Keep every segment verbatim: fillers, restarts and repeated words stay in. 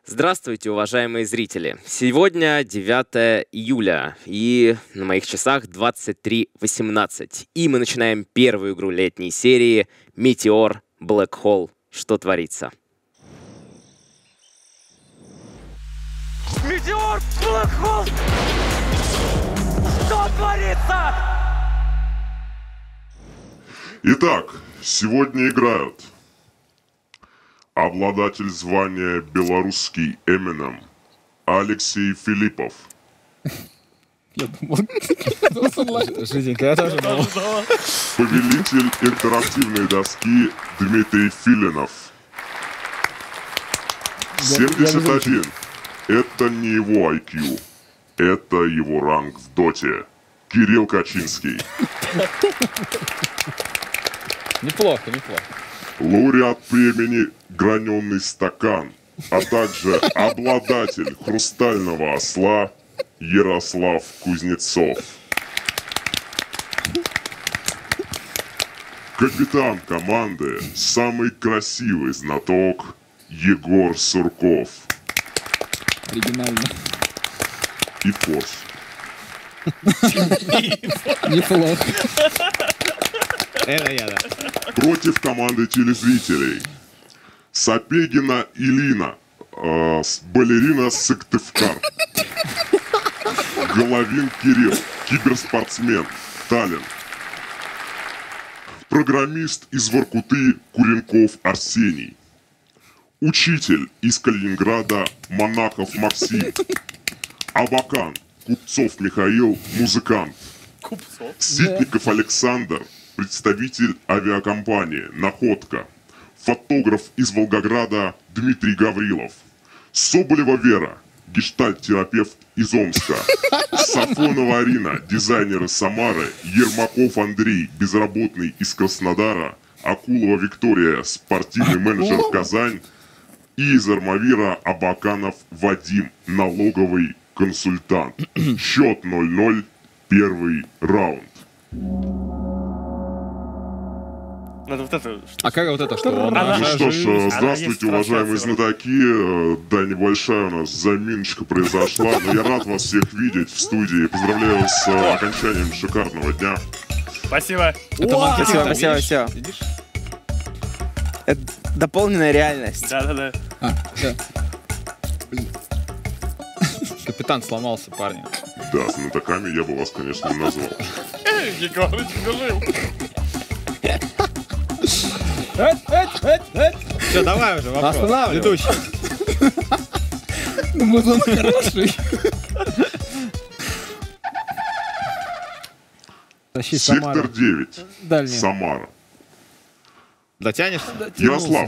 Здравствуйте, уважаемые зрители! Сегодня девятое июля, и на моих часах двадцать три восемнадцать. И мы начинаем первую игру летней серии «Метеор Black Hole». Что творится? Метеор Black Hole! Что творится? Итак, сегодня играют обладатель звания «Белорусский Эминем» Алексей Филиппов. Я думал, Жиденько, я тоже думал. Повелитель интерактивной доски Дмитрий Филинов. семьдесят один. Это не его ай кью, это его ранг в доте. Кирилл Качинский. Неплохо, неплохо. Лауреат премии «Граненый стакан», а также обладатель «Хрустального осла» Ярослав Кузнецов. Капитан команды, самый красивый знаток Егор Сурков. Оригинально. И Форс. Неплохо. Это я, да. Против команды телезрителей Сапегина Илина, э, балерина Сыктывкар. Головин Кирилл, киберспортсмен, Таллин. Программист из Воркуты Куренков Арсений. Учитель из Калининграда Монахов Максим. Абакан Купцов Михаил, музыкант. Купцов? Ситников Александр, представитель авиакомпании «Находка». Фотограф из Волгограда Дмитрий Гаврилов. Соболева Вера, гештальт-терапевт из Омска. Сафонова Арина, дизайнер из Самары. Ермаков Андрей, безработный из Краснодара. Акулова Виктория, спортивный менеджер Казань. И из Армавира Абаканов Вадим, налоговый консультант. Счет ноль ноль, первый раунд. Надо вот это... А как вот это, что? Он Она- Ну наша что ж, жизнь. э, здравствуйте, есть уважаемые трансляция. знатоки. Э, Да, небольшая у нас заминочка произошла, но я рад вас всех видеть в студии. Поздравляю с э, окончанием шикарного дня. Спасибо. Это маркетинг, Спасибо, там, спасибо, видишь? спасибо. Видишь? Это дополненная реальность. Да-да-да. А, да. Блин. Капитан сломался, парни. Да, с знатоками я бы вас, конечно, не назвал. Егорыч, жил. Все, давай уже вопрос. Останавливай. Ведущий. Ну, может, он хороший. Тащи Сектор девять. Дальний. Самара. Дотянешься? Ярослав.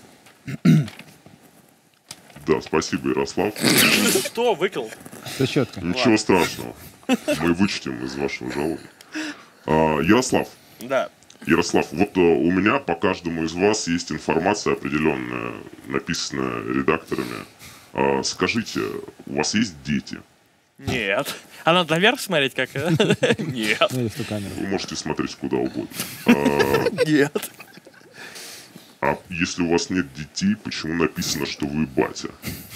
Да, спасибо, Ярослав. Что, выкл? Все четко. Ничего страшного. Мы вычтем из вашего жалобы. А, Ярослав. Да. Ярослав, вот э, у меня по каждому из вас есть информация определенная, написанная редакторами. А, скажите, у вас есть дети? Нет. А надо наверх смотреть как? Нет. Ну, или в ту камеру. Вы можете смотреть куда угодно. А, Нет. а если у вас нет детей, почему написано, что вы батя?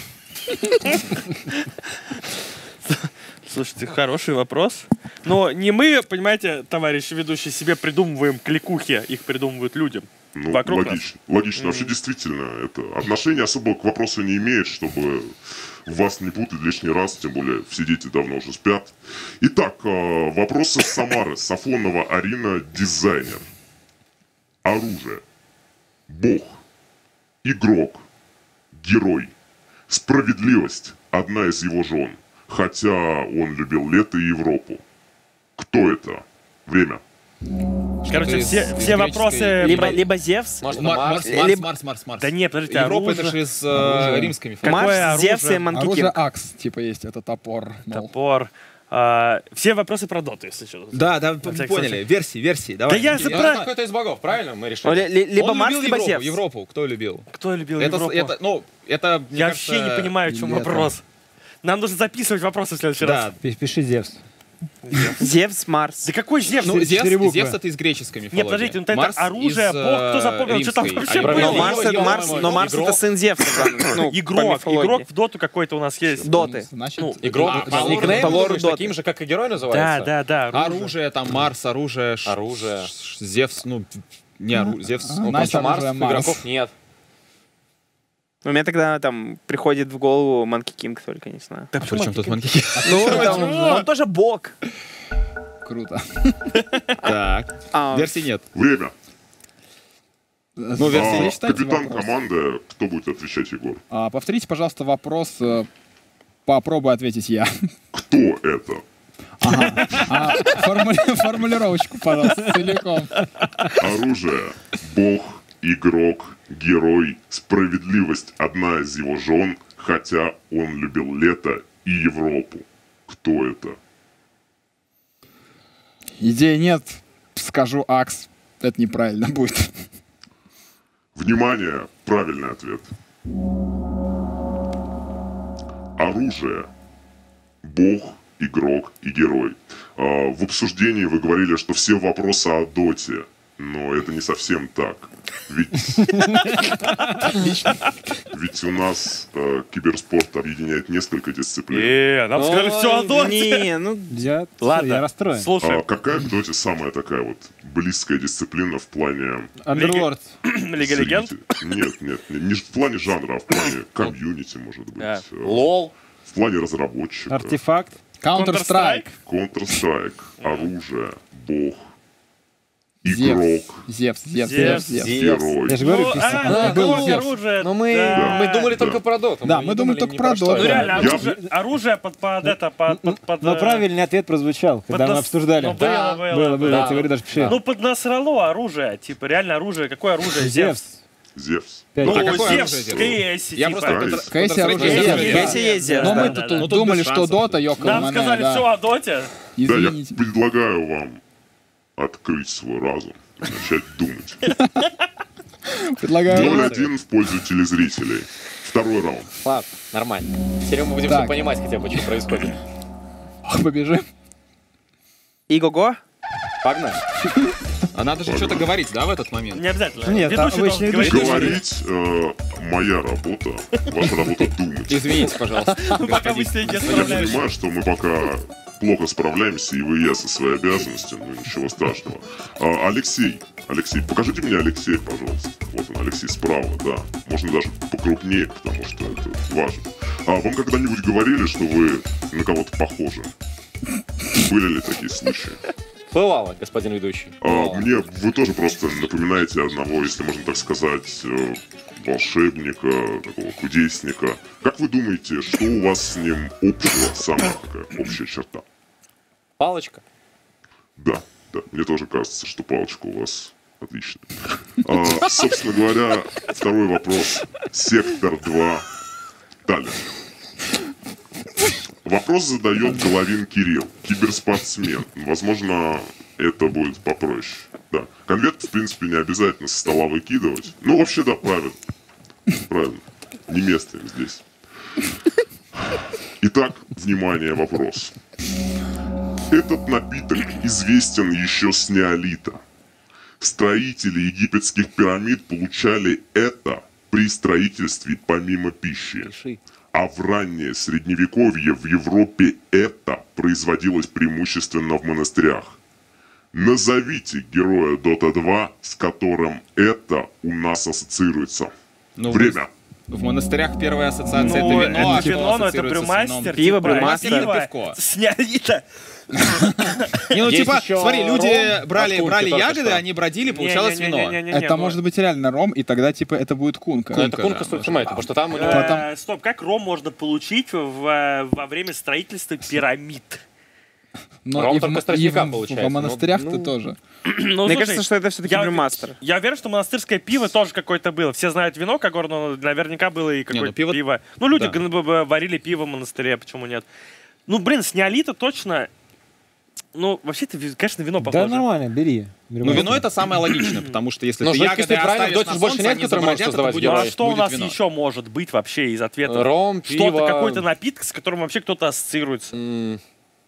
Слушайте, хороший вопрос. Но не мы, понимаете, товарищи ведущие, себе придумываем кликухи, их придумывают людям. Ну, Вокруг логично. Логично. Вообще, действительно, это отношение особо к вопросу не имеет, чтобы вас не путать лишний раз, тем более все дети давно уже спят. Итак, э, вопрос из Самары. Сафонова Арина, дизайнер. Оружие. Бог. Игрок. Герой. Справедливость. Одна из его жен. Хотя он любил лето и Европу. Кто это? Время. Короче, Из- все, из все греческой- вопросы... Либо, про- либо Зевс. Может, Мар- Марс, либо- Марс, Марс, Марс, Марс. Да нет, подождите, Европа это оружие, же из э, Оружие. римской мифологии. Какое Марс, Зевс оружие? и Манкикин. Оружие акс, типа есть, это топор. мол. топор. А, все вопросы про доту, если что. Да, да, На всякий поняли. случай. Версии, версии. Давай. Да я Я за знаю, про- кто это из богов, правильно? Мы Ну, решили. ли- ли- Либо Он Марс, любил либо Европу. Зевс. Европу кто любил? Кто любил Это, Европу? это, ну, это, мне Я кажется, вообще не понимаю, в чем лето. вопрос. Нам нужно записывать вопросы в следующий раз. Да, Пи- Пиши Зевс. Зевс, Марс. Да какой Зевс? Ну, Зевс, четыре буквы. Зевс это из греческой мифологии. Нет, подождите, ну это Марс оружие, из, бог, кто э, запомнил, что там римской. вообще А было? Но Ё-моё, Марс, это ё-моё, Марс, но Марс игрок. это сын Зевса. Ну, по Игрок, мифологии. игрок в доту какой-то у нас есть. Доты. Значит, Ну, Игрок А, с по лору- никнеймом, по лору думаешь, Доты. таким же, как и герой Да, называется? да, да. Оружие, там, Марс, оружие. ш- Оружие. ш- Зевс, ну, не оружие, Зевс. А, Ну, потому Настя, что Марс, оружие Марс. игроков нет. У меня тогда там приходит в голову Манки Кинг только, не знаю. А при чем тут манки? Ну, там, он тоже бог. круто. Так, А, версий нет. Время. Ну, А, капитан команды, кто будет отвечать, Егор? Повторите, пожалуйста, вопрос. э, Попробую ответить я. Кто это? Ага. А, формули- Формулировочку, пожалуйста, целиком. Оружие, бог, игрок, герой, справедливость, одна из его жен, хотя он любил лето и Европу. Кто это? Идеи нет. Скажу Акс. Это неправильно будет. Внимание, правильный ответ. Оружие, бог, игрок и герой. А, в обсуждении вы говорили, что все вопросы о доте, но это не совсем так. Ведь, ведь у нас э, киберспорт объединяет несколько дисциплин. Э, нам сказали все о доте. Не, ну, Я, Ладно, я расстроен. А слушай, какая в доте самая такая вот близкая дисциплина в плане... Underlord. Лига Легенд. зрителей? Нет, нет, не, не в плане жанра, а в плане комьюнити, может быть. Да. Э, Лол. В плане разработчика. Артефакт. Counter-Strike. Counter-Strike, оружие, бог, Зевс. игрок, Зевс, Зевс, Зевс. Зевс, Зевс. герой. Я же говорю, Ну, писать. а, Это да, был ну, Зевс. оружие. Но мы, да. мы думали Да. только про доту. Да, мы думали не только ни про что. доту. Ну реально, Я- оружие, оружие под, под это, под, под, под, Но э, правильный ответ прозвучал, когда мы нас- обсуждали. ну, было, было, Было, было, да. я тебе говорю, даже пиши. Ну, под насрало оружие, типа, реально оружие. Какое оружие? Зевс. Зевс. Пять. Ну, А какое Зевс, оружие Кейси, Я типа. просто... Кейси. Counter- Кейси Counter-Strike оружие я Зевс. не Кейси знаю. есть Зевс. Но Да, мы-то да, тут Ну, тут думали, без что шансов. Дота, Йоко, Нам Мане, сказали да. все о доте. Да, я Извините. предлагаю вам открыть свой разум и начать думать. Предлагаю... ноль один в пользу телезрителей. Второй раунд. Ладно, нормально. Теперь мы будем Так. всё понимать хотя бы, что происходит. Побежим. Иго-го? Погнали. А надо же что-то говорить, да, в этот момент? Не обязательно. Нет, Ведущий обычно должен ведущий говорить. Говорить э, моя работа, ваша работа думать. Извините, пожалуйста. Ну, пока вы господин. с ней не Я справляетесь. понимаю, что мы пока плохо справляемся, и вы, и я со своей обязанностью, но ничего страшного. А, Алексей, Алексей, покажите мне Алексея, пожалуйста. Вот он, Алексей справа, да. Можно даже покрупнее, потому что это важно. А вам когда-нибудь говорили, что вы на кого-то похожи? Были ли такие случаи? Бывало, господин ведущий. А, мне вы тоже просто напоминаете одного, если можно так сказать, э, волшебника, такого кудесника. Как вы думаете, что у вас с ним общего, самая такая общая черта? Палочка. Да, да, мне тоже кажется, что палочка у вас отличная. А, собственно говоря, второй вопрос. Сектор два. Таллин. Вопрос задает Головин Кирилл, киберспортсмен. Возможно, это будет попроще. Да. Конверт, в принципе, не обязательно со стола выкидывать. Ну, вообще, да, правильно. Правильно. Не место им здесь. Итак, внимание, вопрос. Этот напиток известен еще с неолита. Строители египетских пирамид получали это при строительстве помимо пищи. Пиши. А в раннее средневековье в Европе это производилось преимущественно в монастырях. Назовите героя Дота два, с которым это у нас ассоциируется. Ну, Время. В монастырях первая ассоциация Ну, это вино, а это что вино, но это ассоциируется с брюмастер. вином? Пиво, типа, брюмастер. пиво, Пивко. с неолита. Не, ну Есть типа, еще смотри, люди ром брали, от кунки брали только ягоды, что. они бродили, получалось вино. Не-не-не-не-не-не, Это ну, может быть реально ром, и тогда типа это будет кунка. Ну, это Кунка, кунка да, с может. туматой, потому что там у него... э, Потом- Стоп, как ром можно получить в- во время строительства пирамид? Но Ром и в, только м- с тростника и в- получается. Во монастырях-то Ну, ну. тоже. Ну, Мне слушай, кажется, что это все-таки я, брюмастер. я уверен, что монастырское пиво тоже какое-то было. Все знают вино, как но наверняка было и какое-то ну пиво- пиво. Ну, люди да. г- б- б- варили пиво в монастыре, почему нет? Ну, блин, с неолита точно... Ну, вообще-то, ви- конечно, вино Да похоже. нормально, бери. Ну, вино это самое логичное, потому что если Но ты жидкость ягоды ты правильно, оставишь в доте на больше солнце, нет, они которые можешь забродят, это создавать будет- Ну, а Будет что у нас вино. еще может быть вообще из ответов? Ром, Что-то, пиво... какой-то напиток, с которым вообще кто-то ассоциируется. М,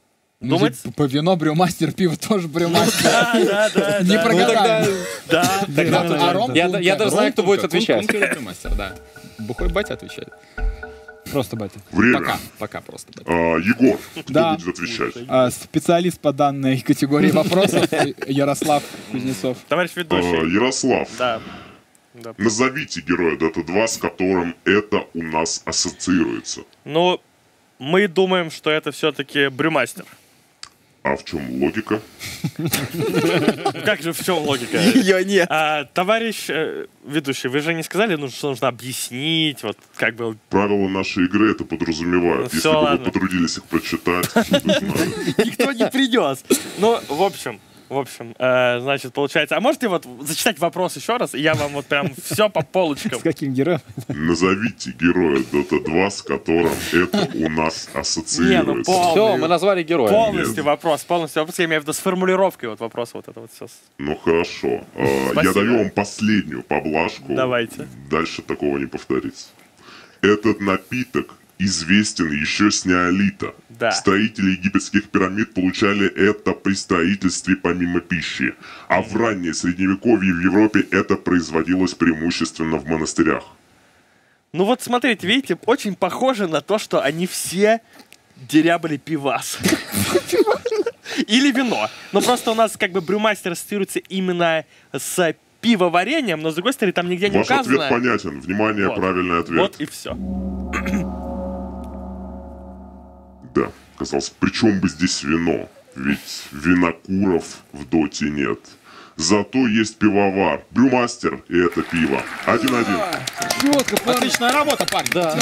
Ну, Думать? здесь по вино брюмастер, пиво тоже брюмастер. Да, да, да. Не да. прогадаем. Да, Да, тогда а ром Я, Кунка. я даже знаю, кто будет Кунка, отвечать. Кунка или мастер, да. Бухой батя отвечает. Просто батя. Время. Пока, пока просто батя. А, Егор, кто Да. будет отвечать? А, Специалист по данной категории вопросов Ярослав Кузнецов. Товарищ А, ведущий. Ярослав, Да. Да. назовите героя Дота два, с которым это у нас ассоциируется. Ну, мы думаем, что это все-таки брюмастер. А в чем логика? Как же, в чем логика? Ее нет. А, товарищ э, ведущий, вы же не сказали, ну, что нужно объяснить, вот как бы... Правила нашей игры это подразумевают. Ну, Если всё, бы ладно. вы потрудились их прочитать, вы бы знали. Никто не придет. Ну, в общем, в общем, э, значит, получается... А можете вот зачитать вопрос еще раз, и я вам вот прям все по полочкам. С каким героем? Назовите героя Дота два, с которым это у нас Не, ну ассоциируется. полный, Все, мы назвали героя. полностью вопрос, полностью вопрос, я имею в виду с формулировкой вот вопроса вот это вот все. Ну хорошо. А, я Спасибо. даю вам последнюю поблажку. Давайте. Дальше такого не повторится. Этот напиток известен еще с неолита. Да. Строители египетских пирамид получали это при строительстве помимо пищи. А в раннее средневековье в Европе это производилось преимущественно в монастырях. Ну вот смотрите, видите, очень похоже на то, что они все дерябали пивас. Или вино. Но просто у нас как бы брюмастер ассоциируется именно с пивоварением, но с другой стороны там нигде не Ваш ответ указано. понятен. Внимание, Вот. правильный ответ. Вот и все. Да, казалось, при чем бы здесь вино? Ведь винокуров в доте нет. Зато есть пивовар, брюмастер, и это пиво. Один-один. Отличная работа, парень. Да.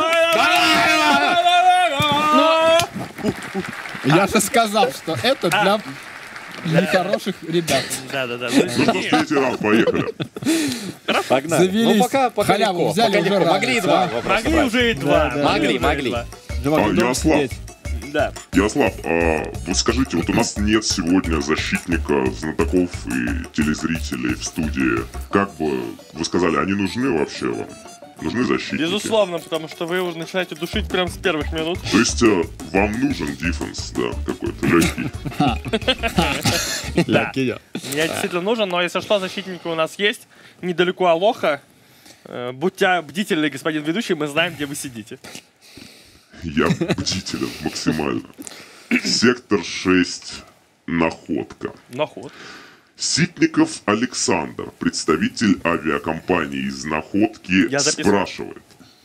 Я же сказал, что это для нехороших ребят. Да-да-да. Ну что, третий раунд, поехали. Погнали. Завелись. Ну, пока, пока Халяву легко. взяли, Пока уже легко. Могли и радуются, два а? вопроса Могли брать. уже и два. Да, да. Могли, уже и могли. два. Два А, года Ярослав, сидеть. Да. Ярослав, а, вот скажите, вот у нас нет сегодня защитника, знатоков и телезрителей в студии. Как бы вы сказали, они нужны вообще вам? Нужны защитники? Безусловно, потому что вы уже начинаете душить прямо с первых минут. То есть э, вам нужен дефенс, да, какой-то легкий. Да. Мне действительно нужен, но если что, защитники у нас есть. Недалеко Алоха. Э, Будьте бдительны, господин ведущий, мы знаем, где вы сидите. Я бдителен максимально. Сектор шесть. Находка. Наход. Ситников Александр, представитель авиакомпании из Находки, Я записываю. спрашивает.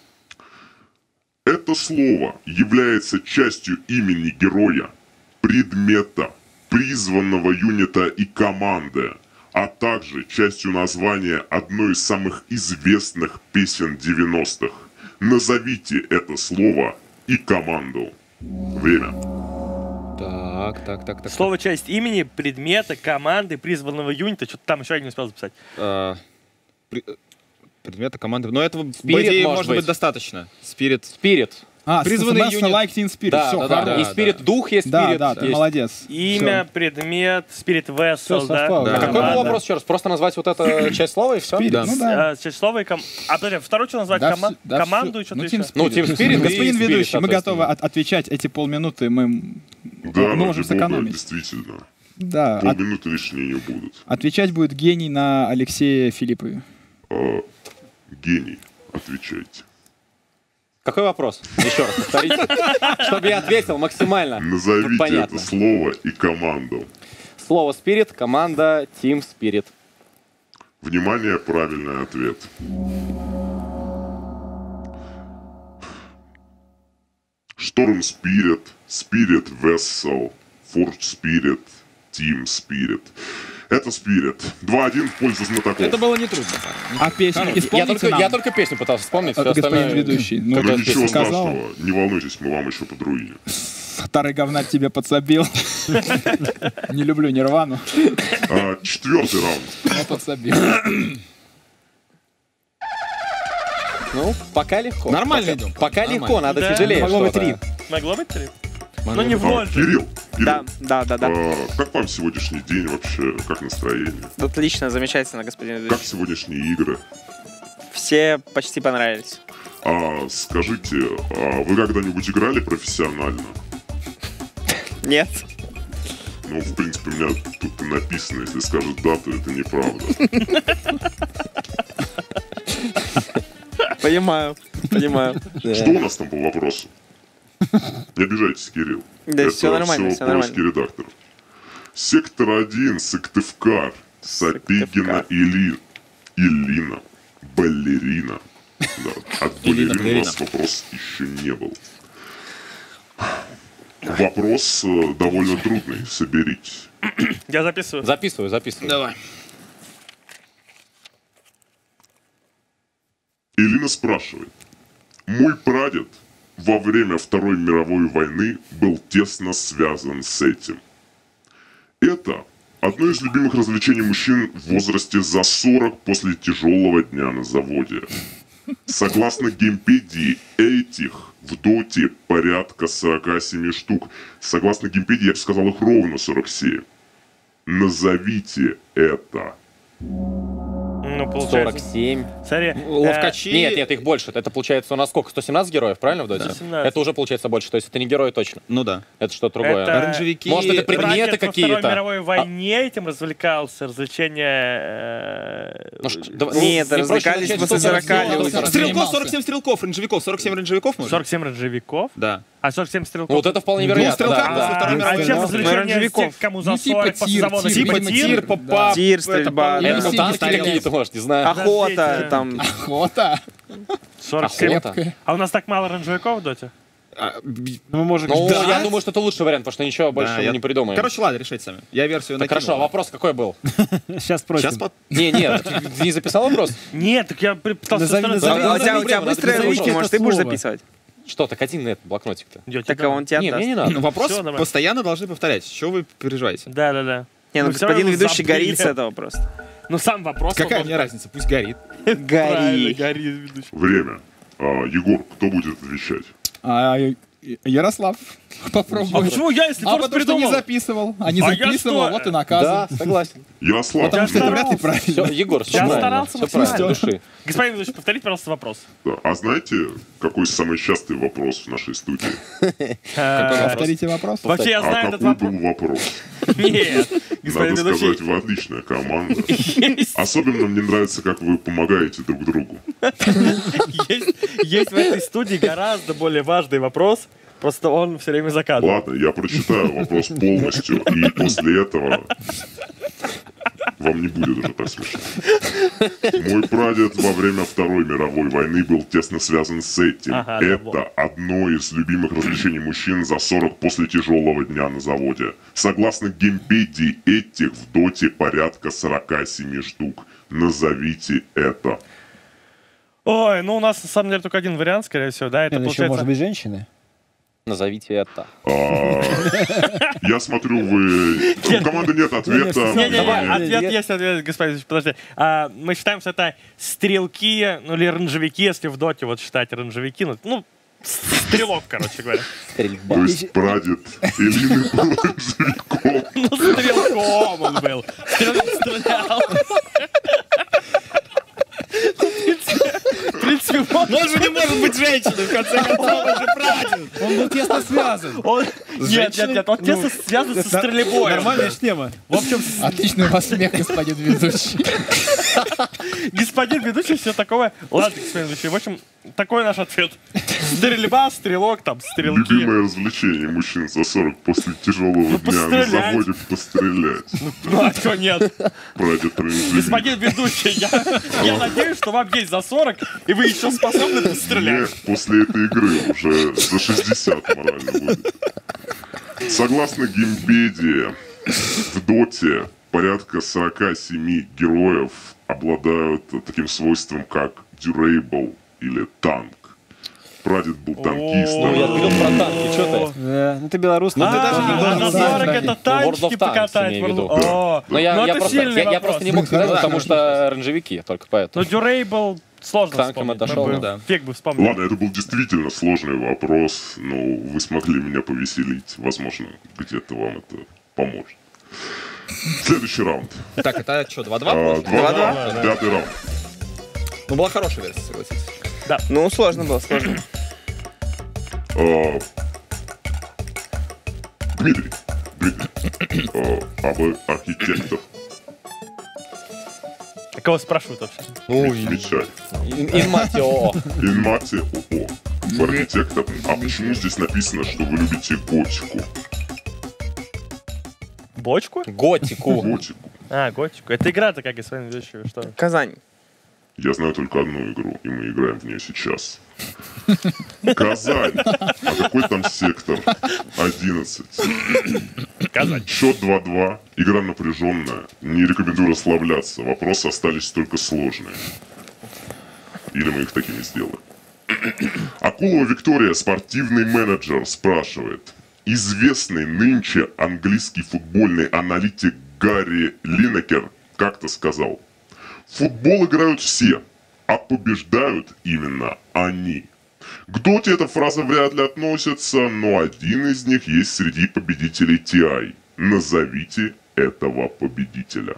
Это слово является частью имени героя, предмета, призванного юнита и команды, а также частью названия одной из самых известных песен девяностых. Назовите это слово и команду. Время. Так, так, так, так. Слово часть имени, предмета, команды, призванного юнита. Что-то там еще я не успел записать. А, при- предмета команды. Но этого, по Spirit, идее, может может быть быть. достаточно. Спирит. Спирит. А, Призванный Semester юнит. Like Teen Spirit. Да, Всё, да, да. хорошо. И спирит дух есть, Да, спирит да, ты есть. молодец. Имя, предмет, Spirit Vessel, Всё да? совпало. Да. А какой был Команда. вопрос еще раз? Просто назвать вот эту часть слова и все? Spirit, Да. ну да. А, часть слова и ком... А, подожди, второй что назвать? Да, Кома- всё- да, команду всё. и что-то Ну, еще? Team Ну, Team Spirit и Господин Spirit, ведущий, мы соответственно. готовы от- отвечать эти полминуты, мы Да, мы ради можем бога, сэкономить. действительно. Да, от- Полминуты лишние не будут. отвечать будет гений на Алексея Филиппове. А, гений, отвечайте. Какой вопрос? Еще раз повторите. Чтобы я ответил максимально. Назовите Понятно. это слово и команду. Слово Spirit, команда Team Spirit. Внимание, правильный ответ. Storm Spirit, Spirit Vessel, Forge Spirit, Team Spirit. Это Spirit. два-один в пользу знатоков. Это было нетрудно. парень. А песню Я исполните только, нам, я только песню пытался вспомнить. э, Все господин остальное... ведущий. Ну, Ну Какая ничего песня? сказал. страшного, не волнуйтесь, мы вам еще подруиним. Старый говнат тебе подсобил. Не люблю Нирвану, А, четвертый раунд. но подсобил. Ну, пока легко. Нормально Пока- идем. Пока Нормально. легко, надо Да. тяжелее Могло быть что-то. три. Могло быть три? Могло Ну не быть. в А, роль же. Кирилл, Кирилл, Да, да, да, да. а, как вам сегодняшний день вообще? Как настроение? Отлично, замечательно, господин Как ведущий. сегодняшние игры? Все почти понравились. А, скажите, а вы когда-нибудь играли профессионально? Нет. Ну, в принципе, у меня тут написано, если скажут дату, это неправда. Понимаю, понимаю. Что у нас там по вопросу? Не обижайтесь, Кирилл. Да, это все нормально, все по-русски нормально. редактор. Сектор один, Сыктывкар, Сапегина Или... Илина, балерина. Да, от балерины у нас вопрос еще не был. Вопрос э, довольно трудный, соберитесь. Я записываю. Записываю, записываю. Давай. Илина спрашивает. Мой прадед во время Второй мировой войны был тесно связан с этим. Это одно из любимых развлечений мужчин в возрасте за сорок после тяжелого дня на заводе. Согласно геймпедии, этих в доте порядка сорока семи штук. Согласно геймпедии, я бы сказал, их ровно сорок семь. Назовите это. Ну, сорок получается. семь. Смотри. Ловкачи. Нет, нет, их больше. Это получается у нас сколько? сто семнадцать героев, правильно, в доте? сто семнадцать. Это уже получается больше. То есть это не герои точно. Ну да. Это что-то другое. Это- Оранжевики. Может, это предметы Прадед во какие-то? Второй мировой войне этим развлекался. Развлечения... э, Ну, ш- да- ну, Нет, не проще развлекались начать после с сто сорок сорока семь, люди. сто сорок семь. Стрелков, сорок семь стрелков, рейнджевиков. сорок семь рейнджевиков можно? сорок семь рейнджевиков? Да. А сорок семь стрелков? Ну, вот это вполне Ну, вероятно. стрелка да, после да. Второй А, мировой а чем войны. развлечения Рейнджевиков. тех, кому за Ну, типа сорок после тир, завода? тир, Типа тир, тир? попап. Тир, стрельба. Это Синий танки стрелять. какие-то, может, не знаю. Охота, Подождите. там. Охота. сорок семь. Охота. А у нас так мало рейнджевиков в доте? Ну, может, Ну, да. я думаю, что это лучший вариант, потому что ничего больше Да, мы я- не придумаем. Короче, ладно, решайте сами. Я версию Так накинул. хорошо, а вопрос какой был? Сейчас спросим. Сейчас по... Не, нет, ты не записал вопрос? Нет, так я при- пытался... Назови- со стороны назови- А у задать. тебя, у тебя надо быстрые написать ручки, это может, ты будешь слово. записывать? Что, так один на этот блокнотик-то. Идёте, Так да. а он тебя Не, отдаст. мне не надо. Ну, вопрос Всё, давай. постоянно должны повторять. Чего вы переживаете? Да, да, да. Не, ну Мы всё господин равно ведущий забыли. горит с этого просто. Ну сам вопрос. Какая он- мне разница? Пусть горит. Правильно, Гори. горит ведущий. Время. А, Егор, кто будет отвечать? А, Ярослав, А попробуй. почему я, если А Форс потому что не придумал? записывал. А не А я записывал, что? вот и наказан. Да, согласен. Ярослав, Потому что это вряд ли старался. Все, правильно. Егор, все Я правильно. старался Все правильно, максимально. души. Господин ведущий, повторите, пожалуйста, вопрос. да, а знаете, какой самый частый вопрос в нашей студии? Э, Повторите вопрос. Вообще, я А знаю этот какой вопрос. был вопрос? Нет, господин Надо сказать, ведущий. вы отличная команда. Особенно мне нравится, как вы помогаете друг другу. Есть, есть в этой студии гораздо более важный вопрос, просто он все время за кадром. Ладно, я прочитаю вопрос полностью, и после этого вам не будет уже так смешно. Мой прадед во время Второй мировой войны был тесно связан с этим. Ага, да, Это вот. одно из любимых развлечений мужчин за сорок после тяжелого дня на заводе. Согласно геймпедии, этих в доте порядка сорока семи штук. Назовите это. Ой, ну у нас на самом деле только один вариант, скорее всего, да, это Нет, ну еще получается... может быть женщины. Назовите это. А, Я смотрю, вы... У команды нет ответа. Не-не-не, Давай, ответ я- есть, ответ, господин ведущий, подожди. А, мы считаем, что это стрелки, ну или рейнджевики, если в доте вот считать рейнджевики, ну, ну, стрелок, короче говоря. Стрельба. То есть прадед Элины был рейнджевиком. Ну, стрелком он был. Стрел- Стрелял. В принципе, он Он же не может быть женщиной, в конце концов, он же прадед. Он был тесно связан. Он... Нет, нет, нет, он тесно связан со стрельбой. Нормальная тема. В общем, Отличный у вас смех, господин ведущий. господин ведущий, все такое. Ладно, господин ведущий, в общем, такой наш ответ. Стрельба, стрелок, там, стрелки. Любимое развлечение мужчин за сорок после тяжелого дня на пострелять. заводе пострелять. Ну, а что нет? Прадед рейнджевик. Господин ведущий, я, я надеюсь, что вам есть за сорок, и вы еще способны Мне пострелять. после этой игры уже за шестьдесят морально будет. Согласно геймпедии, в доте порядка сорока семи героев обладают таким свойством, как durable или танк. Прадед был Ну, танкистом. я говорил про танки, что ты? Да, ну ты белорус. А, ты даже не а должен за знать. сорок это World of танчики Tanks покатать. имею в виду. World- О, Но я, ну я, это просто, сильный я, я вопрос. просто не мог сказать, потому что рейнджевики, только поэтому. Ну, Durable сложно К танкам вспомнить. отошел, Мы бы да. Фиг бы вспомнил. Ладно, это был действительно сложный вопрос, но вы смогли меня повеселить. Возможно, где-то вам это поможет. Следующий раунд. Так, это что, два-два? А, получается? два-два. Пятый раунд. Ну, была хорошая версия, согласитесь. Ну, сложно было, сложно. А, Дмитрий, Дмитрий, э, а вы архитектор? А кого спрашивают вообще? Замечательно. Инматио. Инмати ООО. Вы архитектор. А почему здесь написано, что вы любите готику? Бочку? Готику. Готику. А, готику. Это игра-то как из своей вещи, что? Казань. Я знаю только одну игру, и мы играем в нее сейчас. Казань. А какой там сектор? одиннадцать. Казань. Счет два-два. Игра напряженная. Не рекомендую расслабляться. Вопросы остались только сложные. Или мы их таки не сделаем. Акулова Виктория, спортивный менеджер, спрашивает. Известный нынче английский футбольный аналитик Гарри Линекер как-то сказал: в футбол играют все, а побеждают именно они. К доте эта фраза вряд ли относится, но один из них есть среди победителей ти ай. Назовите этого победителя.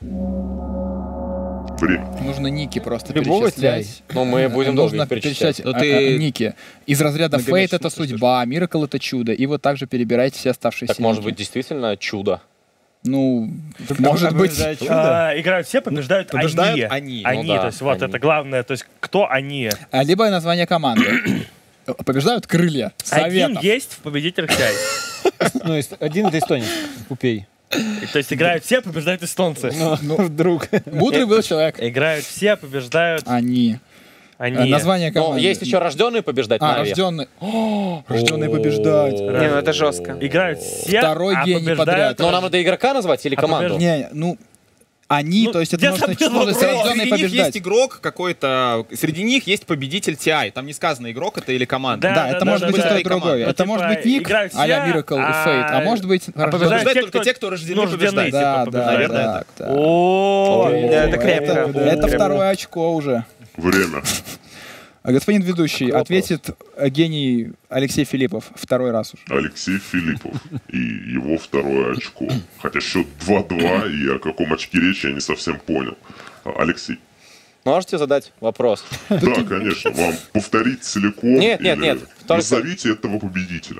Время. Нужно ники просто Любого перечислять. Ну, мы будем долго Нужно их перечислять. перечислять Ну, а, ты- а, ники. Из разряда Многомесячно Фейт это слышишь. судьба, Миракл это чудо. И вот также перебирайте все оставшиеся Так может ники. быть действительно чудо. Ну, может быть. А, играют все, побеждают, Побеждают они. они. Ну Они, да, то есть вот они. это главное, то есть кто они. А, либо название команды. Побеждают крылья. Один Советов. есть в победителях чай. Ну, эст- один это эстонец. Купей. То есть играют все, побеждают эстонцы. Ну, вдруг. Мудрый был человек. Играют все, побеждают Они. А, они. Название Но команды. есть еще рожденные побеждать А, Нави. рожденный. О, рожденные побеждать. Не, ну это жестко. Играют все, Второй а гений побеждают... подряд. Но нам надо игрока назвать или А команду? побежд- Не, ну, они, Ну, то есть это я может забыл число, вопрос. рожденные Среди них есть побеждать. игрок какой-то, среди них есть победитель ти ай. Там не сказано, игрок это или команда. Да, это может быть да, и то, да. и другое. Ну, Это типа, может быть ник играют все, а-ля Miracle и а- Fate, а может быть а рожденный- побеждают Побеждают те, только кто- те, кто рождены ну, рождены, побеждать. типа, Да, да, побеждают. Наверное, да, так. да. О, Это крепко. Это, это второе очко уже. Время. А господин ведущий, ответит э, гений Алексей Филиппов второй раз уже. Алексей Филиппов и его второе очко. Хотя счет два-два, и о каком очке речи я не совсем понял. А, Алексей. Можете задать вопрос? Да, конечно. Вам повторить целиком? Нет, нет, или нет, только- Назовите этого победителя.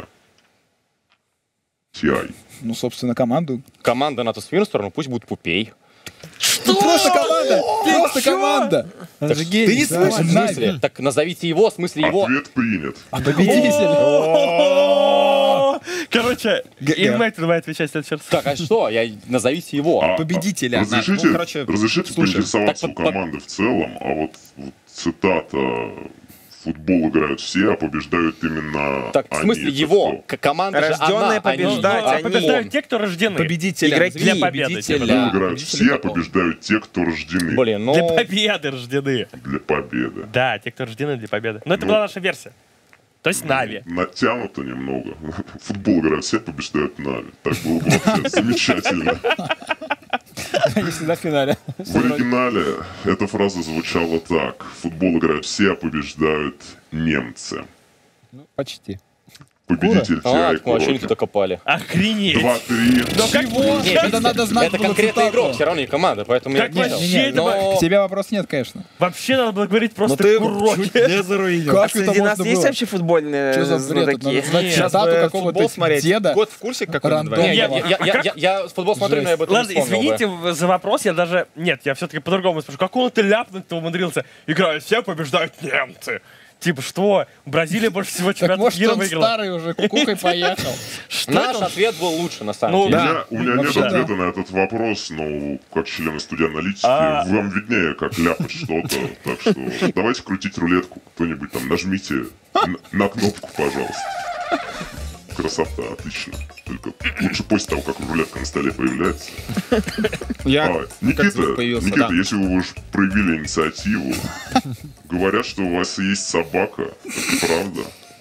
ти ай. Ну, собственно, команду. Команда на ту сторону, пусть будет Пупей. Ну, просто команда! Просто команда! Это же гений. Ты не да. слышишь? В смысле? Так назовите его, в смысле его. Ответ принят. А победитель? О, короче, инмейт давай отвечать в следующий раз. Так, а что? Я... Назовите его. А, Победителя. а, Разрешите, Ну, короче, разрешите слушай. поинтересоваться Так, у под- под- команды в целом, а вот, вот цитата «В футбол играют все, а побеждают именно Так, в они». смысле Это его? кто? К- Команда же Рожденные она, они. побеждать, Ну, а они. побеждают те, кто рождены. победителя. Игроки. Для победы, Победителя. типа, Футбол играют Победителя все, а какого? побеждают те, кто рождены Блин, ну... Для победы рождены. для победы. Да, те, кто рождены для победы. Но это Ну. была наша версия. То есть Нави. Натянуто немного. В футбол играют все, побеждают Нави. Так было бы вообще замечательно. Они всегда в финале. В оригинале эта фраза звучала так. В футбол играют все, а побеждают немцы. Ну, почти. Победитель ти А, ай так мы вообще не Куроки. туда копали. Охренеть. Два-три. Чего? Нет, Это надо знать Это было конкретный цитату. игрок, все равно не команда, поэтому я Как не понял. вообще это... Но- К тебе вопрос нет, конечно. Вообще надо было говорить просто ты Куроки. чуть не заруинил. Как А это среди нас можно есть было? вообще футбольные Что за бред? Это знатоки? надо знать Нет. Сейчас цитату бы какого-то футбол смотреть. деда. Год в курсе, какой на Рандом. дворе? Не, я, Нет, я, а я, как- я, я футбол смотрю, но я об этом Ладно, не вспомнил бы. извините за вопрос, я даже... Нет, я все-таки по-другому спрошу. Как он это ляпнуть-то умудрился? Играют все, побеждают немцы. Типа, что? Бразилия больше всего Так чемпионатов может мира он выиграла. старый уже, кукухой поехал. Что Наш это? ответ был лучше, на самом Ну, У деле. меня, у меня нет вообще да. ответа на этот вопрос, но как члены студии аналитики, А. вам виднее, как ляпать что-то. Так что давайте крутить рулетку. Кто-нибудь там нажмите н- на кнопку, пожалуйста. Красота, отлично. Только лучше после того, как рулетка на столе появляется. Я А, как Никита, звук появился, Никита, да. если вы уж проявили инициативу, говорят, что у вас есть собака. Это правда?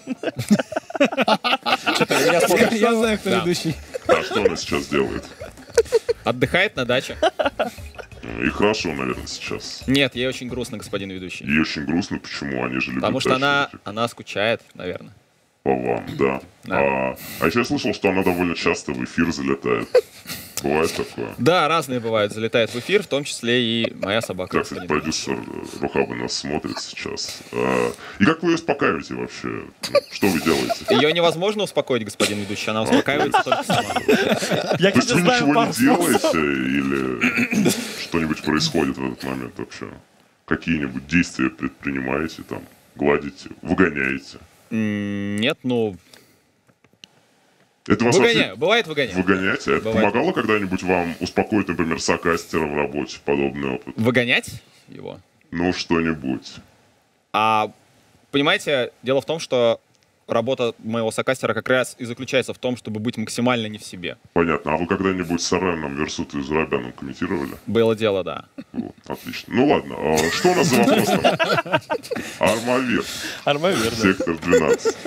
Меня смотрят. Я знаю, кто Да. ведущий. А что она сейчас делает? Отдыхает на даче. И хорошо, наверное, сейчас. Нет, ей очень грустно, господин ведущий. Ей очень грустно, почему они же любят Потому что она, дачники. она скучает, наверное. По вам, да. Да. А, а еще я слышал, что она довольно часто в эфир залетает. Бывает такое. Да, разные бывают, залетают в эфир, в том числе и моя собака. Так, кстати, продюсер Рухаба нас смотрит сейчас. А, и как вы ее успокаиваете вообще? Ну, что вы делаете? Ее невозможно успокоить, господин ведущий, она успокаивается только сама. Я, То есть кстати, вы знаю ничего пару не способов. делаете или что-нибудь происходит в этот момент вообще? Какие-нибудь действия предпринимаете, там, гладите, выгоняете? М, Нет, ну, Это вас выгоняю, вообще бывает выгоняю. выгоняете? А это Бывает. помогало когда-нибудь вам успокоить, например, сокастера в работе, подобный опыт? Выгонять его? Ну, что-нибудь. А, понимаете, дело в том, что работа моего сокастера как раз и заключается в том, чтобы быть максимально не в себе. Понятно. А вы когда-нибудь с Араном Версуту и Зурабяном комментировали? Было дело, да. Вот, отлично. Ну ладно, а что у нас за вопрос там? Армавир, Армавир, да. сектор двенадцать.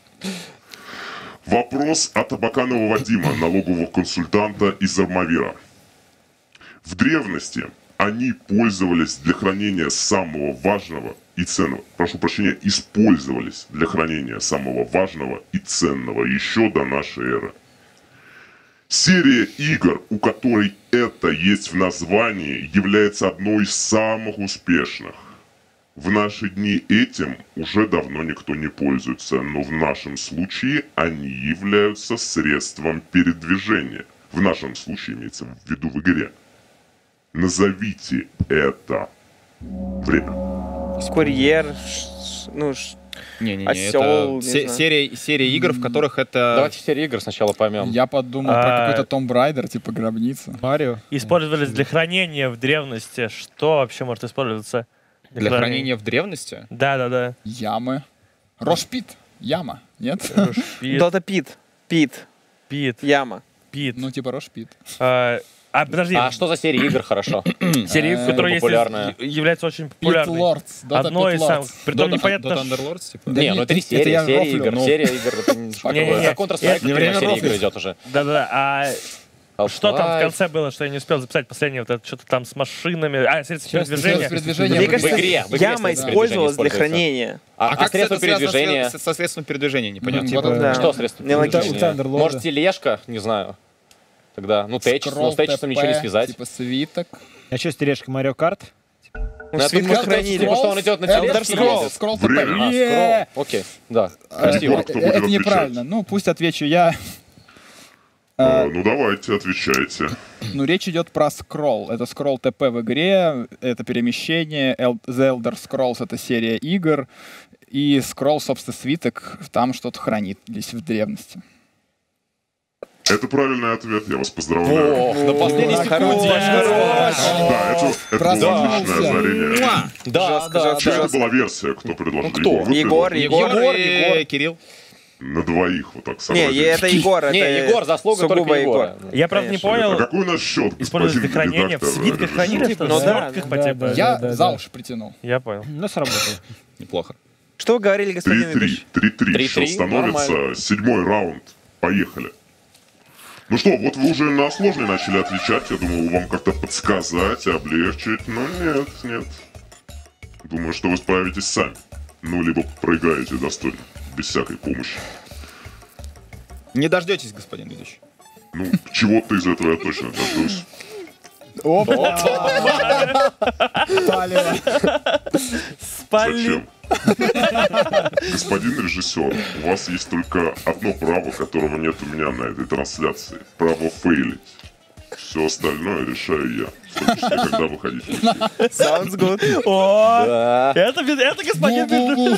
Вопрос от Абаканова Вадима, налогового консультанта из Армавира. В древности они пользовались для хранения самого важного и ценного, прошу прощения, использовались для хранения самого важного и ценного еще до нашей эры. Серия игр, у которой это есть в названии, является одной из самых успешных. В наши дни этим уже давно никто не пользуется, но в нашем случае они являются средством передвижения. В нашем случае имеется в виду в игре. Назовите это время. Курьер, ш- ну, ш- Не-не-не, Осёл, это не се- знаю. серия, серия игр, в которых это... Давайте серию игр сначала поймем. Я подумал А, про какой-то Tomb Raider, типа гробница. Марио. Использовались для хранения в древности. Что вообще может использоваться? Для хранения в древности? Да, да, да. Ямы. Рошпит. Яма. Нет? Пит, Дота Пит. Пит. пит, Ну, Яма. пит. типа Рошпит. А, а, подожди. А что за серия игр хорошо? Серия, э, которая есть, популярная. и- является очень Пит популярной. Лордс. Дота Одно Пит из самых... Лордс. Притом Dota- непонятно... Dota ш- Underlords, типа? Да Не, не, ну это не это серия, я серия рофлю, игр. ну. Серия игр, это не что Не-не-не, такое. Как Counter-Strike, я- например, время серия рофлю. игр идет уже. Да-да, а что там в Half-Life. конце было, что я не успел записать последнее? Вот это что-то там с машинами. А, средства Сейчас, передвижения. Средства передвижения Мне в кажется, игре, в игре яма средства использовалась для передвижения хранения. А, А, а как средства это связано передвижения? с, со средством передвижения? Непонятно. Типа, да. Что средства Не логично. передвижения? У Thunderlord. Может, тележка? Не знаю. Тогда, ну, тэч, но с тэчем ничего не связать. Типа свиток. А что с тележкой Марио Карт? Ну, Ну, свит это мы Elder хранили. Scrolls, что он идет на Elder тележке и Scrolls. ездит. Scroll Время. А, Е-е-е. скролл. Окей, да. Э, Красиво. Кто будет Это отвечать? неправильно. Ну, пусть отвечу я. А, ну давайте, отвечайте. Ну, речь идет про скролл. Это скролл ТП в игре, это перемещение. El- The Elder Scrolls — это серия игр. И скролл, собственно, свиток, там что-то хранит здесь в древности. Это правильный ответ, я вас поздравляю. Ох, на последней Хорош, секунде. хорош. Да, это, это было Проснулся. отличное озарение. Да, Жестко, да, жестко, Чья да. это была версия, кто предложил? Ну, кто? Егор, вы Егор, предложили? Егор. Егор, Егор. и Кирилл. На двоих вот так Не, сообразили. это Егор. Не, это Егор, заслуга сугубо только Егора. Я, правда, не Конечно. А понял. какой у нас счет, Использовать для господин хранения в редактор, свитках режиссер? хранили, что ли? Ну В да, свертках да, по типу? да. Я за уши притянул. Я понял. Ну, сработало. Неплохо. Что вы говорили, господин три-три. ведущий? три-три. три-три, Сейчас становится нормально. седьмой раунд. Поехали. Ну что, вот вы уже на сложный начали отвечать. Я думал, вам как-то подсказать, облегчить. Но нет, нет. Думаю, что вы справитесь сами. Ну, либо проиграете достойно, без всякой помощи. Не дождетесь, господин ведущий. Ну, чего-то из этого я точно дождусь. Спали. Зачем? Господин режиссер, у вас есть только одно право, которого нет у меня на этой трансляции. Право фейлить. Все остальное решаю я. В том числе, когда выходить в эфир. Sounds good. О, Да. это, это господин...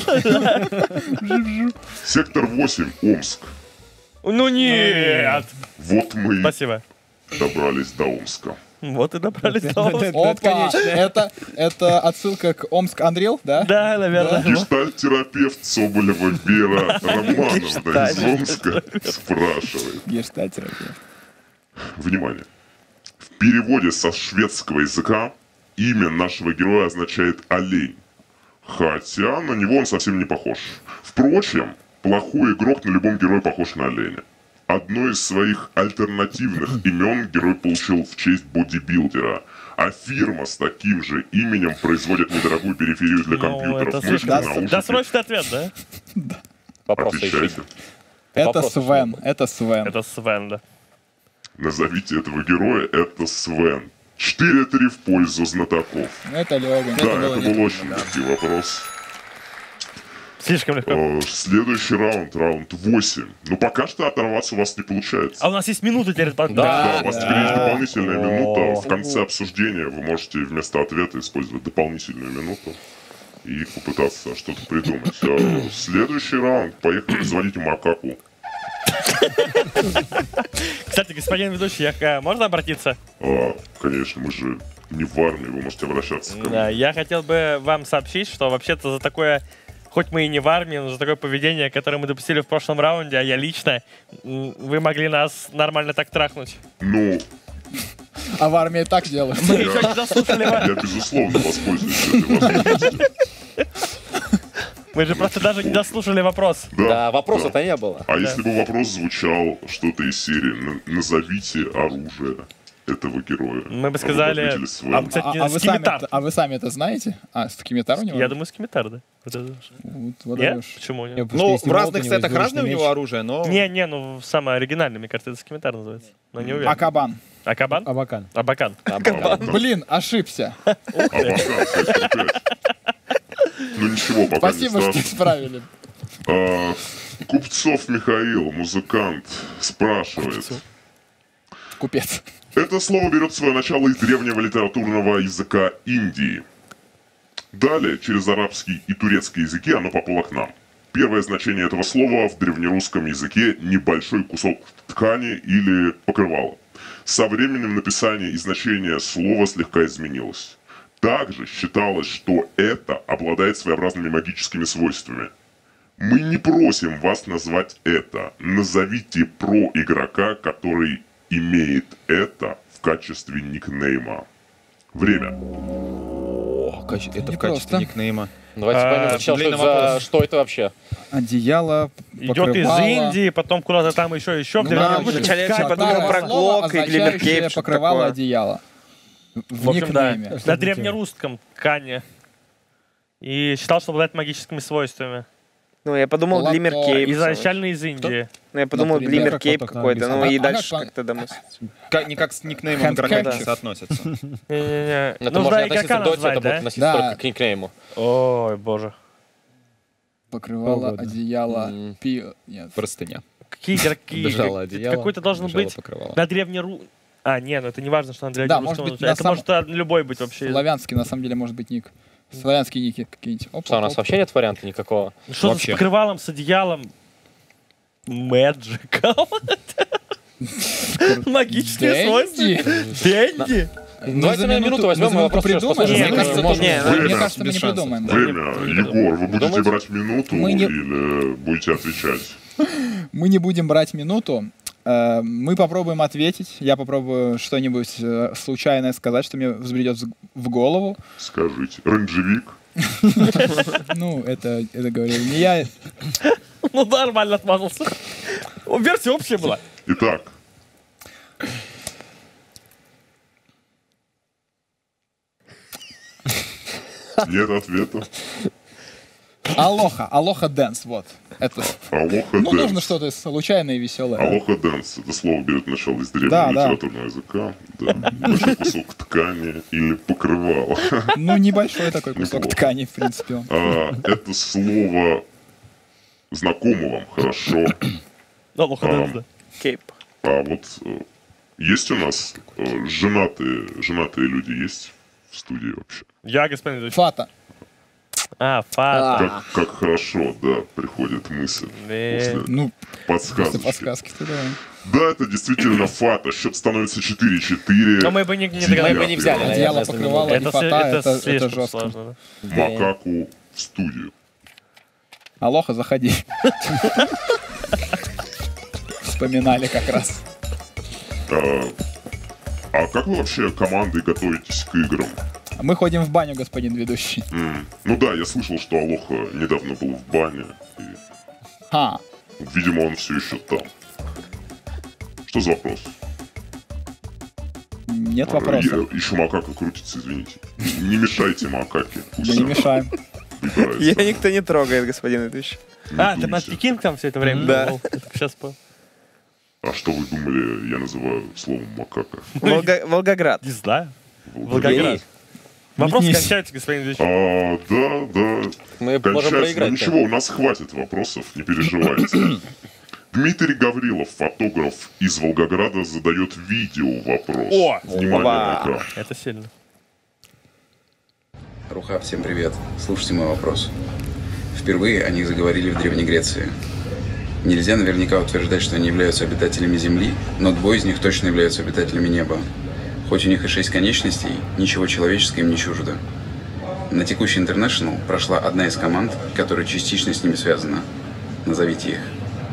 Сектор восемь, Омск. Ну нет. Вот мы Спасибо. добрались до Омска. Вот и добрались до Омска. Опа! Это, это отсылка к Омск Unreal, да? Да, наверное. Гештальт-терапевт Соболева Вера Романовна из Омска спрашивает. Гештальт-терапевт. Внимание. В переводе со шведского языка имя нашего героя означает «олень». Хотя на него он совсем не похож. Впрочем, плохой игрок на любом герое похож на оленя. Одно из своих альтернативных имен герой получил в честь бодибилдера, а фирма с таким же именем производит недорогую периферию для Ну, компьютеров, это мышки, слишком... наушники. Досрочный ответ, да? Вопрос ищи. Отвечайте. Это Вопрос Свен, это Свен. Это Свен, да. Назовите этого героя, это Свен. четыре-три в пользу знатоков. Это легонько. Да, это был очень легкий вопрос. Слишком легко. Э, Следующий раунд, раунд восемь. Ну, пока что оторваться у вас не получается. А у нас есть минута теперь. Да, у вас теперь есть дополнительная минута. В конце обсуждения вы можете вместо ответа использовать дополнительную минуту и попытаться что-то придумать. Э, Следующий раунд. Поехали, звоните макаку. Кстати, господин ведущий, я, э, можно обратиться? А, конечно, мы же не в армии, вы можете обращаться ко мне. Да, я хотел бы вам сообщить, что вообще-то за такое, хоть мы и не в армии, но за такое поведение, которое мы допустили в прошлом раунде, а я лично, м, вы могли нас нормально так трахнуть. Ну, А в армии так делают. Мы еще не дослушали вас. я, безусловно, воспользуюсь этой возможностью. Мы же просто даже не дослушали вопрос. Да, вопроса-то не было. А если бы вопрос звучал что-то из серии «На- «Назовите оружие этого героя». Мы бы А вы сказали, ответили Свен. а, кстати, А, а вы сами, скимитар. а вы сами это знаете? А, скимитар у него? Я думаю, скимитар, да. Вот это. Вот, вот Нет? уж. Почему нет? Потому что Ну, если в молот, разных у него есть сетах разное у двуручный него меч. оружие, но... Не, не, ну самое оригинальное, мне кажется, это скимитар называется. Но не уверен. Акабан. Акабан? Абакан. Абакан. Блин, ошибся. Абакан, шесть пять. Ну ничего, пока не Спасибо, что страшно. исправили. А, Купцов Михаил, музыкант, спрашивает. Купец. Это слово берет свое начало из древнего литературного языка Индии. Далее, через арабский и турецкий языки оно попало к нам. Первое значение этого слова в древнерусском языке – небольшой кусок ткани или покрывала. Со временем написание и значение слова слегка изменилось. Также считалось, что это обладает своеобразными магическими свойствами. Мы не просим вас назвать это. Назовите про игрока, который имеет это в качестве никнейма. Время. О, каче- это в Непросто. качестве никнейма. Давайте А, поймем сначала, что длинный это, за... вопрос. что это вообще. Одеяло, Идет покрывало. из Индии, потом куда-то там еще, еще. Ну, где да, будет вначале я ткань. подумал Старое про слово, Глок и означающее Глиммеркейп, что-то покрывало такое. одеяло. В, В общем, да. никнейме. На древнерусском ткани. И считал, что обладает магическими свойствами. Ну, я подумал Плато. Глиммеркейп. Изначально из Индии. Ну, я подумал Например, Глиммеркейп как-то какой-то, там ну без- и А- а дальше как- как-то домыслить. Как, никак с никнеймом игрока Хэндкерчер. не соотносится. Не-не-не. Это Нужно можно относиться игрока к доте, назвать, это будет да? относиться Да. только к никнейму. Ой, боже. Покрывало, Погода. одеяло, М. пи... Нет. Простыня. Какие игроки? Бежало Как- одеяло, Какой-то должен бежало быть покрывало. на древнеру... А, не, ну это не важно, что на Да, древнерусском. может быть, означает. на Это сам- может а, любой быть вообще. Славянский, на самом деле, может быть ник. Славянские ники какие-нибудь. Оп, Что, у оп, нас оп. вообще нет варианта никакого? Что-то с Вообще. покрывалом, с одеялом. Magical. Магические Дэнди? свойства. Дэнди. Ну, Давайте за на минуту возьмем, за мы вопрос придумаем. просто Не, Мне ну, кажется, можно. тоже- Не, мне время. кажется, мы Без не шансов. придумаем. да. Время. Егор, вы будете Думаете? брать минуту Мы не- или будете отвечать? Мы не будем брать минуту. Э, Мы попробуем ответить. Я попробую что-нибудь э, случайное сказать, что мне взбредет в в голову. Скажите. Рейнджевик? Ну, это, это говорил не я. Ну, нормально отмазался. Версия общая была. Итак. Нет ответа. Алоха, Алоха Дэнс, вот. Это. Алоха Ну, нужно Дэнс. что-то случайное и веселое. Алоха Дэнс. Это слово берет начало из древнего Да, да. литературного языка. Да. Большой кусок ткани или покрывала. Ну, небольшой такой кусок Неплохо. ткани, в принципе. он. А, это слово знакомо вам хорошо. Ну, лоходенс, А. да. Кейп. А вот э, есть у нас э, женатые, женатые люди есть в студии вообще? Я, господин ведущий. Фата. А, фата. Как, как хорошо, да, приходит мысль Э. после Ну, после подсказочки. подсказки. ты давай. Да, это действительно фата. Счет становится четыре-четыре. Но мы бы не, не Девятый догадались. Мы бы не взяли, раунд. Одеяло наверное, за покрывало, минуту. не Это, фата, сли- это это, это слишком жестко. сложно. Да. Макаку в студию. Алоха, заходи. Вспоминали как раз. А, а как вы вообще командой готовитесь к играм? Мы ходим в баню, господин ведущий. М, Ну да, я слышал, что Алоха недавно был в бане. И, А, видимо, он все еще там. Что за вопрос? нет вопросов. Я- еще макака крутится, извините. Не мешайте макаке. Пусть Мы не она мешаем. выбирается. Ее никто не трогает, господин ведущий. Не А, ты дуйся. на Пекин там все это время Да. был? Сейчас по... А, А что вы думали, я называю словом макака? Волга- Волгоград. Не знаю. Волгоград. Волгоград. Вопрос Метнись. кончается, господин Ильич. А, да, да. Мы можем Кончается. Ну проиграть. ничего, у нас хватит вопросов, не переживайте. Дмитрий Гаврилов, фотограф из Волгограда, задает видео вопрос. О! Внимание на экран. Это сильно. Руха, всем привет. Слушайте мой вопрос. Впервые о них заговорили в Древней Греции. Нельзя наверняка утверждать, что они являются обитателями Земли, но двое из них точно являются обитателями неба. Хоть у них и шесть конечностей, ничего человеческого им не чуждо. На текущий Интернешнл прошла одна из команд, которая частично с ними связана. Назовите их.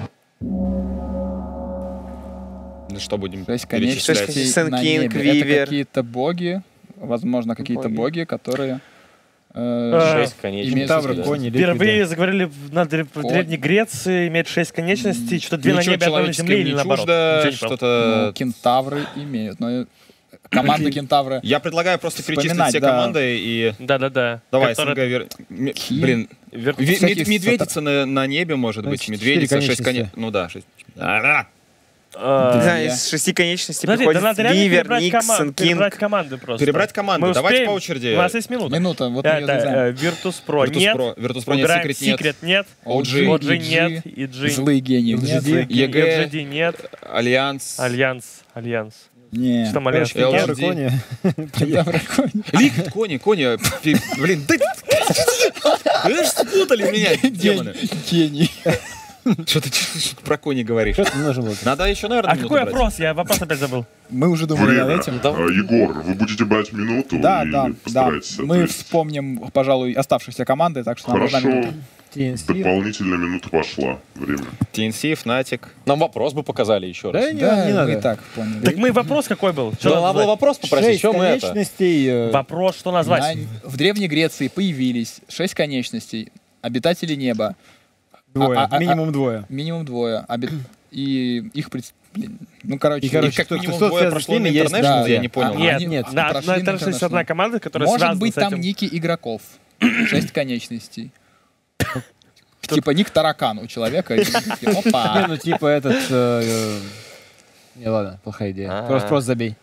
Ну что будем Шесть перечислять? конечностей Сэн на Кинг, небе. Это Вивер. какие-то боги, возможно, какие-то Боги. боги, которые... э, А, Шесть конечностей. имеют Кентавры, смысл. кони, Впервые ликвиды. заговорили в, на Древ- в Конь. Древней Греции, имеет шесть конечностей, что-то две на Ничего небе, одна на человеческого земле не или наоборот. чуждо, Ничего не понял. Ну, что-то... кентавры имеют. Но э, команда кентавры... Я предлагаю просто перечислить Вспоминать, все да. команды и... Да-да-да. Давай, Которая- СНГ... вер- м- Хим. Блин, Вер- ве- всякие мед- медведица на, на небе, может Ну, быть, четыре медведица, шесть конечности. конечностей. Ну да, шесть. А-а-а. А, Не знаю, Я- из шести конечностей Подожди, да приходит надо реально Вивер, перебрать, Никс, команд- Сэн перебрать Кинг. команды просто. Перебрать команды. Мы Давайте успеем? по очереди. У нас есть минута. Минута, вот мы ее Это знаем. э, Virtus.pro Virtus нет. Pro. Virtus.pro нет, Играем Secret нет. Secret нет. о джи, о джи и джи, нет. и джи Злые гении. Нет, Нет, злые злые- ЕГЭ. эф джи ди нет. Альянс. Альянс. Альянс. Не. Что там Альянс? Короче, кентавры, эл джи ди. кони. Кентавры, кони. Ликвид, кони, кони. Фи- Блин, да... Вы же спутали меня, демоны. Гений. Что ты что-то про кони говоришь? Что ты нужен был? Надо еще, наверное, А минуту какой брать. вопрос? Я вопрос опять забыл. Мы уже думали Время. над этим. А, Егор, вы будете брать минуту Да, и да, да. постарайтесь Мы ответить. вспомним, пожалуй, оставшиеся команды, так что нам нужна Хорошо, минута. ти эн си. дополнительная минута пошла. Время. ти эн си, Fnatic. Нам вопрос бы показали еще раз. Да, не, Да, не мы надо. и так поняли. Так мы вопрос какой был? Что Ну, надо надо было назвать? вопрос попросить, Шесть что мы это? конечностей. э, Вопрос, что назвать? На- В Древней Греции появились шесть конечностей, обитатели неба, Двое. а- а- Минимум двое. минимум двое, оби- и их пред... блин, ну короче, И, короче, их- Как кто- минимум кто двое связан прошло с ними, на есть- International, да, я да. не понял. А, Нет, они нет. На, прошли на на International есть International. одна команда, которая может связана быть с там этим. ники игроков, шесть конечностей. Типа ник таракан у человека. и такие, Не, Опа. ну типа этот... э, э, Не, ладно, плохая идея. А-а. Просто, просто забей.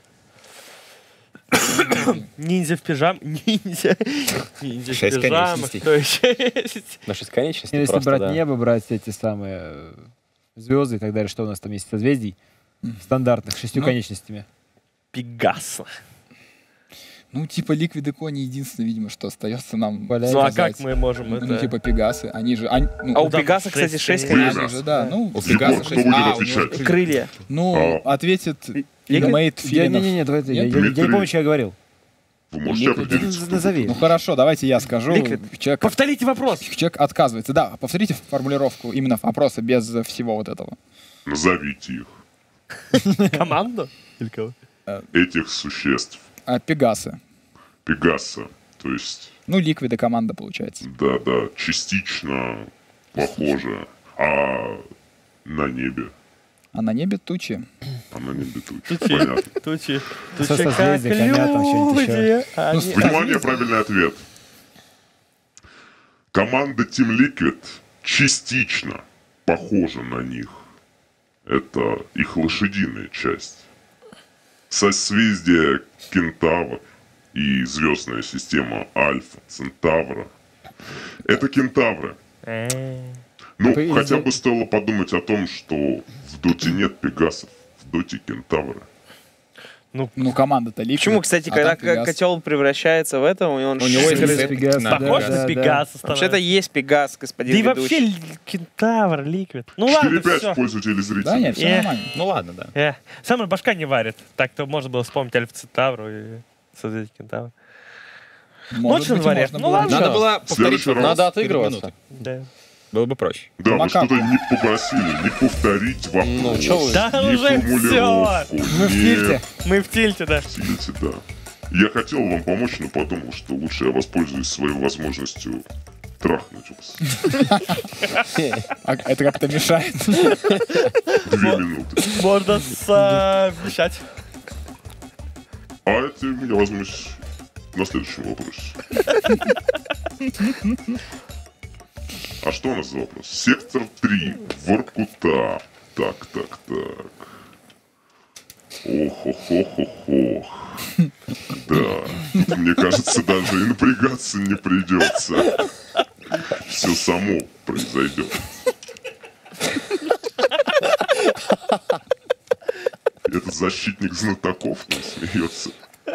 Ниндзя в пижам. Ниндзя. Ниндзя в Шесть пижамах. конечностей. Кто еще есть? На шесть конечностей Если просто, брать да. небо, брать эти самые э, звезды и так далее, что у нас там есть созвездий стандартных, шестью Ну. конечностями. Пегаса. Ну, типа ликвиды кони единственное, видимо, что остается нам. Валяется. Ну а сказать. как мы можем Ну, это... типа Пегасы, они же... они- ну, А у там Пегаса, кстати, шесть шесть Время. конечностей. они же, да, ну, У Егор, Пегаса кто шесть. будет А, у него отвечать? Крылья. ну, ответит Я- Мейт Я, не, Филинов. не, не, давай ты, я, Нет? я- я не Дмитрий. помню, что я говорил. Вы можете определиться. кто Назови. Ну хорошо, давайте я скажу. Ликвид. Человек, Повторите вопрос. человек отказывается. Да, повторите формулировку именно вопроса без всего вот этого. Назовите их. Команду? Или кого? Этих существ. А, Пегасы. Пегаса. То есть, Ну, ликвиды команда получается. да-да, частично похоже. А на небе. А на небе тучи. А на небе тучи. Тучи. Понятно. Тучи. Со- Тучи как созвездия, коня, там что-нибудь люди. Они- Внимание, правильный ответ. Команда Team Liquid частично похожа на них. Это их лошадиная часть. Созвездие Кентавр и звездная система Альфа Центавра. Это кентавры. Э, Ну, По- хотя бы стоило подумать о том, что в Доте нет пегасов, в Доте кентавры. Ну, команда-то ликвид. Почему, кстати, а когда там Пегас. котел превращается в это, он У него есть шесть. рецепт Пегас, на Похож Пегас. на да, Пегаса Вообще-то становится. есть Пегас, господин Да и ведущий. вообще л- кентавр, ликвид. Ну ладно, четыре пять все. в пользу телезрителей. Да, нет, все Э. нормально. Ну ладно, да. Э, сам башка не варит. Так-то можно было вспомнить Альфа Центавру и созвездие кентавра. Может Ночь на быть, дворе. можно Ну было. ладно. Надо было повторить Следующий раз. вопрос Надо перед отыгрываться. минутой. Да. Было бы проще. Да, вы Макаку. что-то не попросили, не повторить вопрос. Ну, чё вы? Да не уже формулировку, Мы в не тильте. Мы в тильте, да. в тильте, да. Я хотел вам помочь, но подумал, что лучше я воспользуюсь своей возможностью трахнуть вас. А это как-то мешает. Две минуты. Можно совмещать. А это я возьмусь на следующем вопросе. А что у нас за вопрос? Сектор три. Воркута. Так, так, так. Ох-ох-ох-ох-ох. Да, тут, мне кажется, даже и напрягаться не придется. Все само произойдет. Этот защитник знатоков не смеется.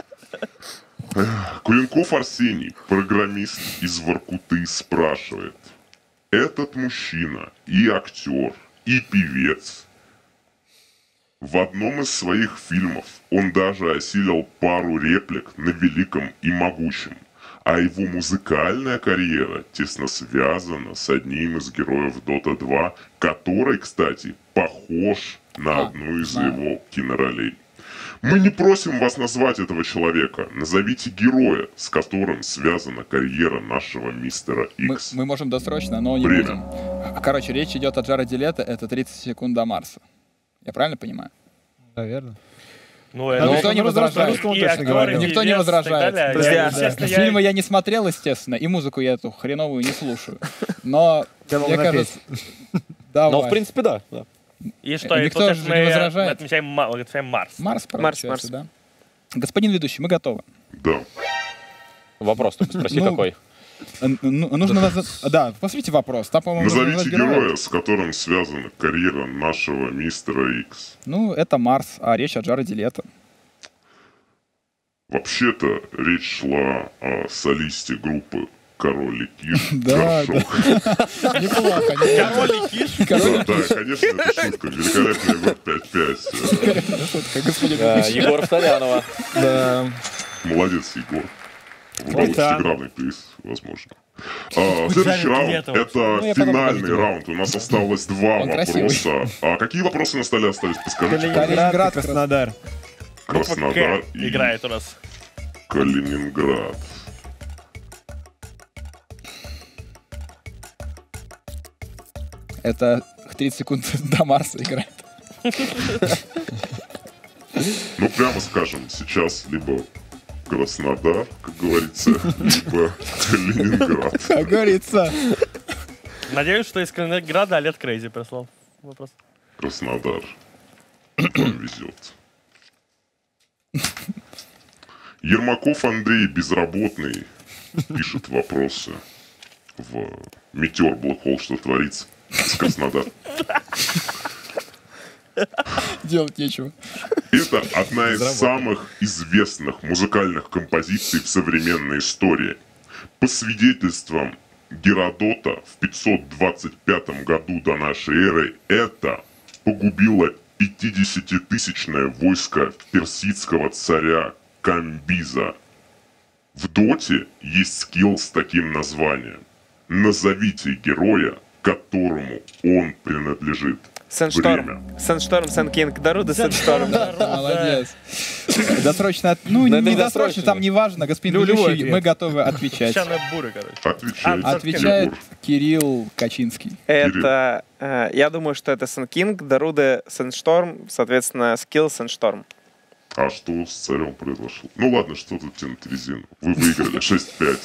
Куленков Арсений, программист из Воркуты, спрашивает. Этот мужчина и актер, и певец. В одном из своих фильмов он даже осилил пару реплик на великом и могучем, а его музыкальная карьера тесно связана с одним из героев Дота два, который, кстати, похож на одну из его киноролей. Мы не просим вас назвать этого человека. Назовите героя, с которым связана карьера нашего мистера Мы, Икс. мы можем досрочно, но не Время. будем. Короче, речь идет о Джареде Лето, это тридцать секунд до Марса. Я правильно понимаю? Наверное. Ну, Ну, никто не возражает. русском и точно актеры, говорил. и Никто не певец, и так возражает. далее. Подожди, Я, а, естественно, я- Фильмы я не смотрел, естественно, и музыку я эту хреновую не слушаю. Но, Я могу мне напеть. кажется... Давай. Но, в принципе, да. да. И что, и Никто получается, же мы не возражает. отмечаем, Ма- отмечаем Марс. Марс, Марс, получается, Марс. да? Господин ведущий, мы готовы. Да. Вопрос только спроси, Ну, какой. Н- ну, Нужно назвать... Да, посмотрите вопрос. Там, по-моему, нужно Назовите назвать героя. героя, с которым связана карьера нашего мистера Икс. Ну, это Марс, а речь о Джареде Лето. Вообще-то речь шла о солисте группы Король и Киш. Да, Горшок. Неплохо. не- Король и Киш. Король Да, да, конечно, это шутка. Великолепный год пять пять. шутка, господин Да, ведущий. Егор Вторянова. Да. Молодец, Егор. Выбрал Итак. шестигранный приз, возможно. А, следующий Жарит раунд — лето. это Ну, я потом финальный покажу. раунд. У нас осталось два Он красивый. вопроса. А какие вопросы на столе остались? Подскажите. Калининград, Краснодар. Буква Краснодар К и играет у нас. Калининград. Это тридцать секунд до Марса играет. Ну, прямо скажем, сейчас либо Краснодар, как говорится, либо Калининград. Как говорится. Надеюсь, что из Калининграда Олег Крейзи прислал вопрос. Краснодар. Вам везет. Ермаков Андрей, безработный, пишет вопросы в Метеор Black Hole, что творится с Краснодара. Делать нечего. Это одна из самых известных музыкальных композиций в современной истории. По свидетельствам Геродота, в пятьсот двадцать пятом году до нашей эры это погубило пятидесятитысячное войско персидского царя Камбиза. В доте есть скилл с таким названием. Назовите героя, которому он принадлежит. Сэншторм. Время. Сэншторм, Сэнкинг, Даруда, Сэншторм. Молодец. Досрочно. от- Ну, Да, не да, досрочно, досрочно. там не важно. Господин Любой ведущий, ответ. мы готовы отвечать. Песчаные буры, короче. Отвечайте, А, Отвечает Егор. Кирилл Качинский. Это, э, я думаю, что это Сэнкинг, Даруда, Сэншторм, соответственно, скилл Сэншторм. А что с царем произошло? Ну ладно, что тут тянуть резину? Вы выиграли шесть пять.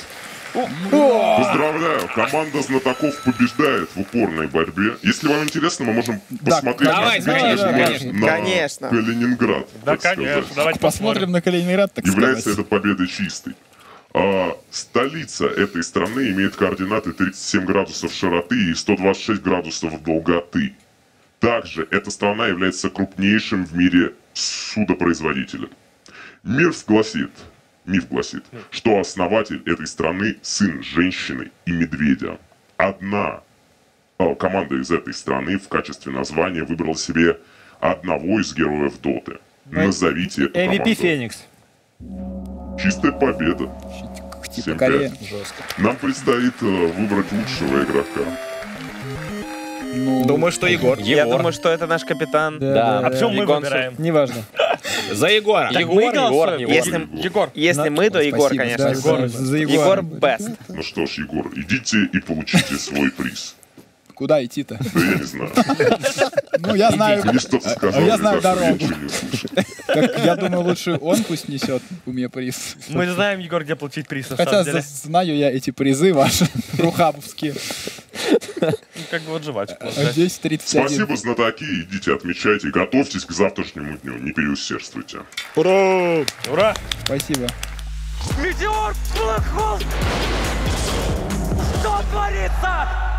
Поздравляю, команда знатоков побеждает в упорной борьбе. Если вам интересно, мы можем посмотреть давай, на, конечно, на конечно. Конечно. Калининград. Да, так конечно. сказать. Давайте Посмотрим на Калининград, так Является сказать. это победой чистой. А, столица этой страны имеет координаты тридцать семь градусов широты и сто двадцать шесть градусов долготы. Также эта страна является крупнейшим в мире судопроизводителем. Миф гласит, миф гласит, что основатель этой страны сын женщины и медведя. Одна а, команда из этой страны в качестве названия выбрала себе одного из героев Доты. Назовите эту эм ви пи команду. Феникс. Чистая победа. Типа семь Корея. пять. Нам предстоит э, выбрать лучшего игрока. Ну, Думаю, что Егор. Я думаю, что это наш капитан. Да. А почему мы Егор, выбираем? Неважно. За Егора. Так Егор, мы Егор, голосуем. Егор. Если, Егор. если мы, то Егор, спасибо, конечно. да, Егор. да, За Егор Егора. best. Ну что ж, Егор, идите и получите свой приз. Куда идти-то? Да я не знаю. Ну, я знаю, Мне что-то сказал, я знаю ребята, я дорогу. ничего не слышу. как- я думаю, лучше он пусть несет у меня приз. Мы знаем, Егор, где получить приз, на Хотя самом деле. за- знаю я эти призы ваши, рухабовские. Ну, как бы вот жвачку. А здесь тридцать один. Спасибо, знатоки. Идите, отмечайте. Готовьтесь к завтрашнему дню. Не переусердствуйте. Ура! Ура! Спасибо. Метеор Блэк Холл! Что творится?